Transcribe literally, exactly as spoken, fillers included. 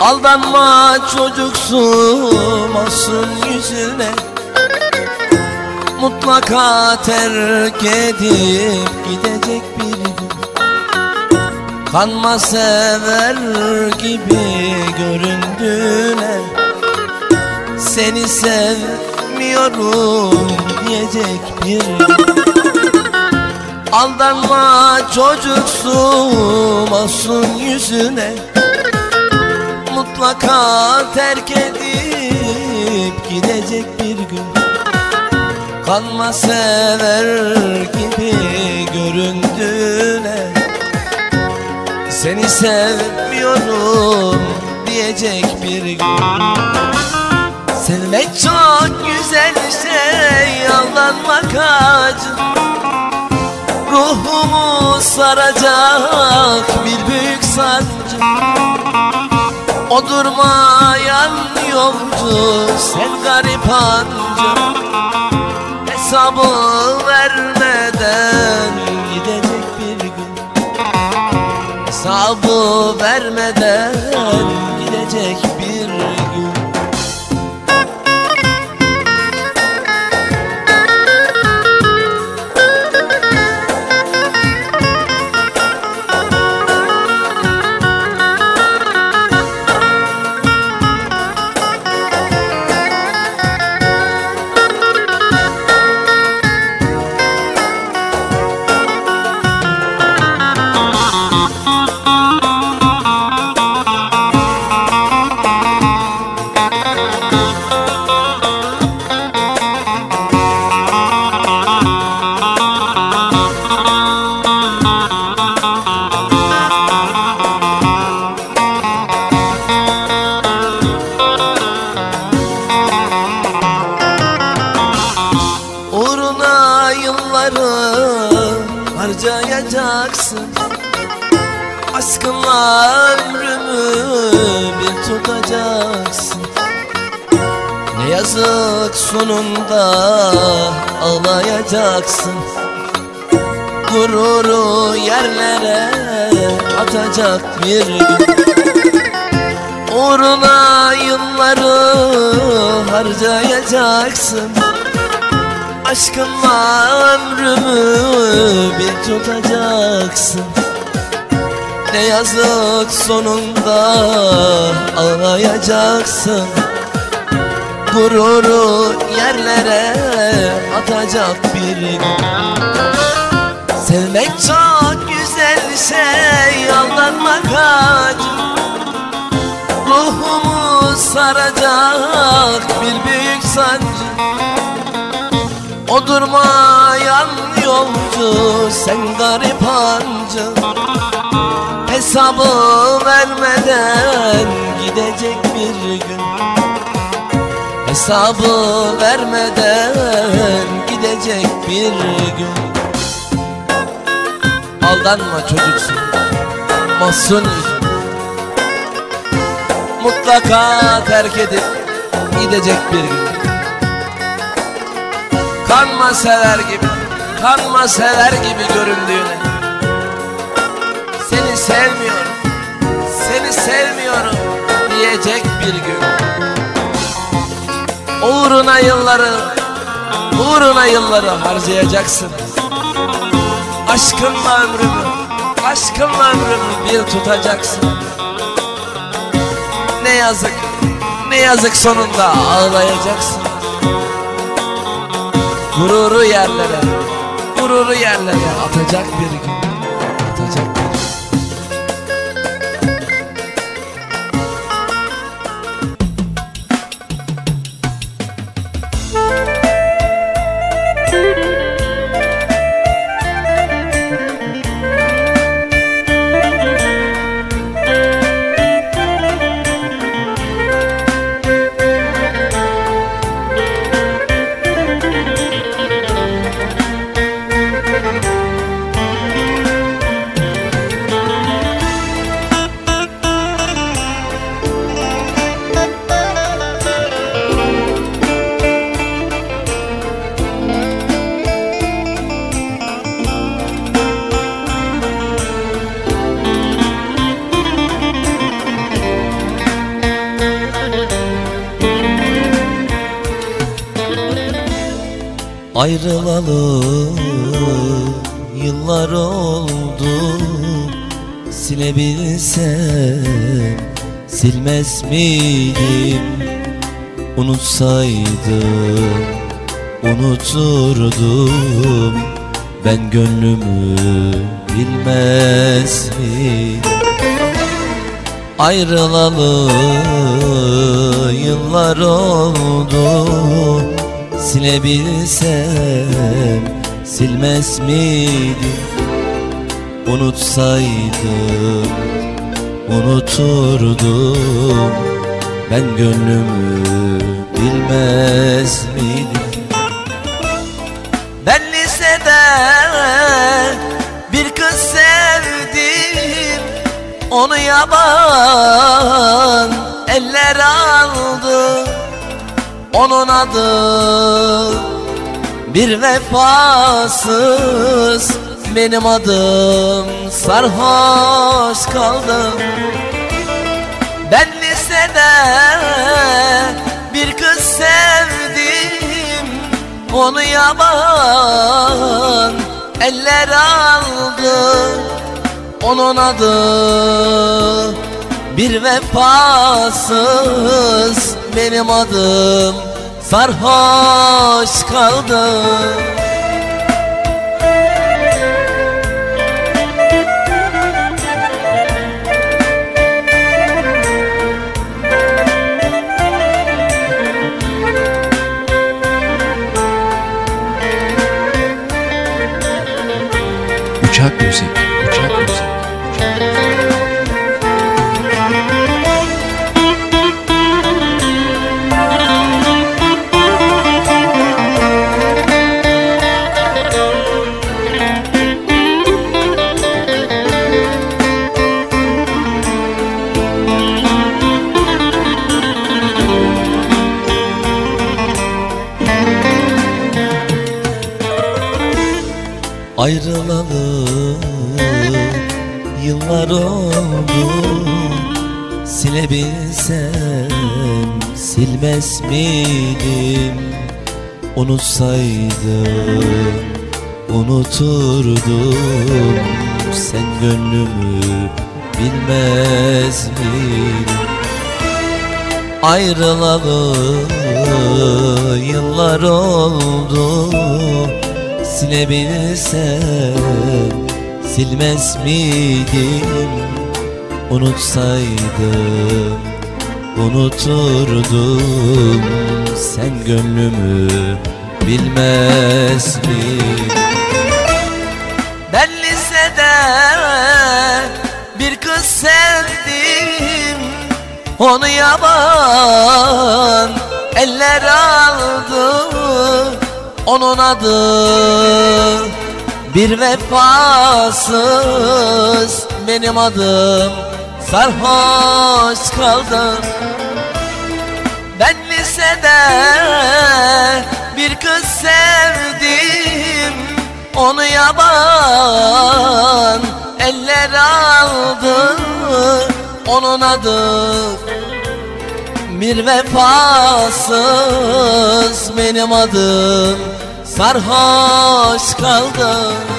Aldanma çocuksu masum yüzüne, mutlaka terk edip gidecek bir gün. Kanma sever gibi göründüğüne, seni sevmiyorum diyecek bir gün. Aldanma çocuksu masum yüzüne, mutlaka terk edip gidecek bir gün. Kanma sever gibi göründüğüne, seni sevmiyorum diyecek bir gün. Sevmek çok güzel şey, aldanmak acı. Ruhumu saracak bir büyük sancı. O durmayan yolcu, sen garip anca. Hesabı vermeden gidecek bir gün. Hesabı vermeden gidecek bir gün. Harcayacaksın, aşkınla ömrümü bir tutacaksın. Ne yazık sonunda ağlayacaksın. Gururu yerlere atacak bir gün. Uğruna yılları harcayacaksın, aşkınla ömrümü bir tutacaksın. Ne yazık sonunda ağlayacaksın. Gururu yerlere atacak bir gün. Sevmek çok güzel şey, aldanmak acı. Ruhumu saracak bir büyük sancı. O durmayan yolcu, sen garip anca. Hesabı vermeden gidecek bir gün. Hesabı vermeden gidecek bir gün. Aldanma çocuksun, masum yüzün, mutlaka terk edip gidecek bir gün. Kanma sever gibi, kanma sever gibi göründüğüne, seni sevmiyorum, seni sevmiyorum diyecek bir gün. Uğruna yılları, uğruna yılları harcayacaksın. Aşkınla ömrümü, aşkınla ömrümü bir tutacaksın. Ne yazık, ne yazık sonunda ağlayacaksın. Gururu yerlere, gururu yerlere atacak bir gün, atacak bir gün. Ayrılalı yıllar oldu, silebilsem silmez miydim? Unutsaydım unuturdum, ben gönlümü bilmez miydim? Ayrılalı yıllar oldu, silebilsem silmez miydim? Unutsaydım unuturdum, ben gönlümü bilmez miydim? Ben lisede bir kız sevdim, onu yaban eller aldı. Onun adı bir vefasız, benim adım sarhoş kaldı. Ben lisede bir kız sevdim, onu yaban eller aldı. Onun adı bir vefasız, benim adım sarhoş kaldı. Uçak müzik, uçak müzik. Ayrılalı yıllar oldu, silebilsem silmez miydim? Unutsaydım unuturdum, sen gönlümü bilmez miydin? Ayrılalı yıllar oldu, silebilsem silmez miydim? Unutsaydım unuturdum, sen gönlümü bilmez miydin? Ben lisede bir kız sevdim, onu yaban eller aldı. Onun adı bir vefasız, benim adım sarhoş kaldı. Ben lisede bir kız sevdim, onu yaban eller aldı. Onun adı bir vefasız, benim adım sarhoş kaldı.